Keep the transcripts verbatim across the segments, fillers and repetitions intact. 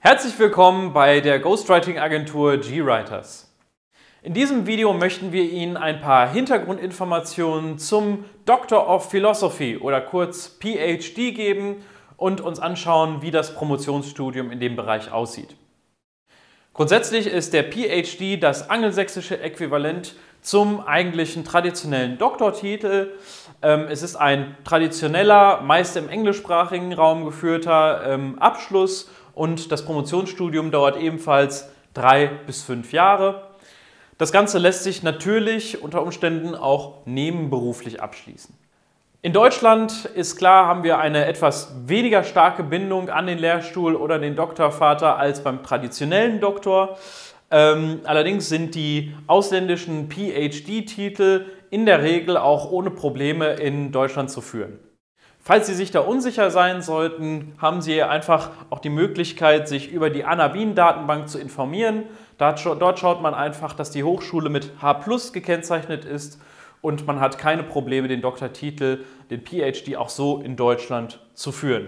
Herzlich willkommen bei der Ghostwriting-Agentur GWriters. In diesem Video möchten wir Ihnen ein paar Hintergrundinformationen zum Doctor of Philosophy oder kurz P H D geben und uns anschauen, wie das Promotionsstudium in dem Bereich aussieht. Grundsätzlich ist der P H D das angelsächsische Äquivalent zum eigentlichen traditionellen Doktortitel. Es ist ein traditioneller, meist im englischsprachigen Raum geführter Abschluss und das Promotionsstudium dauert ebenfalls drei bis fünf Jahre. Das Ganze lässt sich natürlich unter Umständen auch nebenberuflich abschließen. In Deutschland ist klar, haben wir eine etwas weniger starke Bindung an den Lehrstuhl oder den Doktorvater als beim traditionellen Doktor. Ähm, allerdings sind die ausländischen P H D-Titel in der Regel auch ohne Probleme in Deutschland zu führen. Falls Sie sich da unsicher sein sollten, haben Sie einfach auch die Möglichkeit, sich über die Anabin-Datenbank zu informieren. Dort schaut man einfach, dass die Hochschule mit H plus gekennzeichnet ist und man hat keine Probleme, den Doktortitel, den P H D auch so in Deutschland zu führen.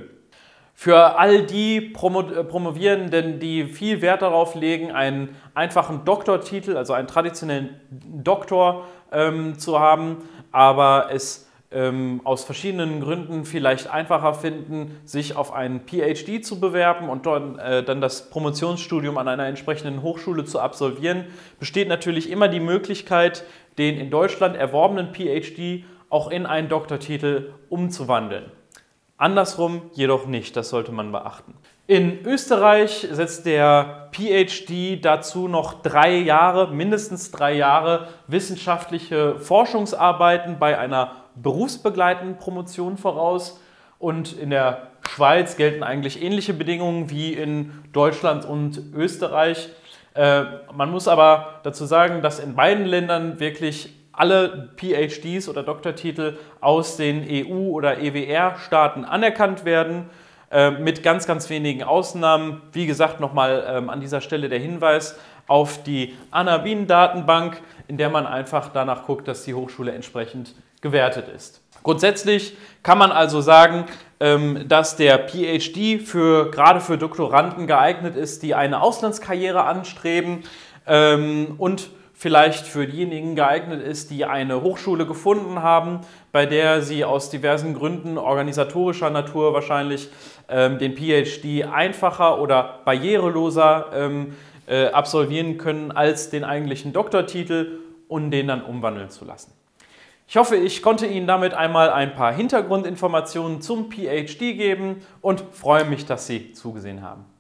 Für all die Promo Promovierenden, die viel Wert darauf legen, einen einfachen Doktortitel, also einen traditionellen Doktor ähm, zu haben, aber es ähm, aus verschiedenen Gründen vielleicht einfacher finden, sich auf einen P H D zu bewerben und dort, äh, dann das Promotionsstudium an einer entsprechenden Hochschule zu absolvieren, besteht natürlich immer die Möglichkeit, den in Deutschland erworbenen P H D auch in einen Doktortitel umzuwandeln. Andersrum jedoch nicht, das sollte man beachten. In Österreich setzt der P H D dazu noch drei Jahre, mindestens drei Jahre wissenschaftliche Forschungsarbeiten bei einer berufsbegleitenden Promotion voraus. Und in der Schweiz gelten eigentlich ähnliche Bedingungen wie in Deutschland und Österreich. Äh, man muss aber dazu sagen, dass in beiden Ländern wirklich alle P H Ds oder Doktortitel aus den E U- oder E W R-Staaten anerkannt werden, äh, mit ganz, ganz wenigen Ausnahmen. Wie gesagt, nochmal ähm, an dieser Stelle der Hinweis auf die Anabin-Datenbank, in der man einfach danach guckt, dass die Hochschule entsprechend gewertet ist. Grundsätzlich kann man also sagen, ähm, dass der P H D für, gerade für Doktoranden geeignet ist, die eine Auslandskarriere anstreben ähm, und vielleicht für diejenigen geeignet ist, die eine Hochschule gefunden haben, bei der sie aus diversen Gründen organisatorischer Natur wahrscheinlich ähm, den P H D einfacher oder barriereloser ähm, äh, absolvieren können als den eigentlichen Doktortitel und den dann umwandeln zu lassen. Ich hoffe, ich konnte Ihnen damit einmal ein paar Hintergrundinformationen zum P H D geben und freue mich, dass Sie zugesehen haben.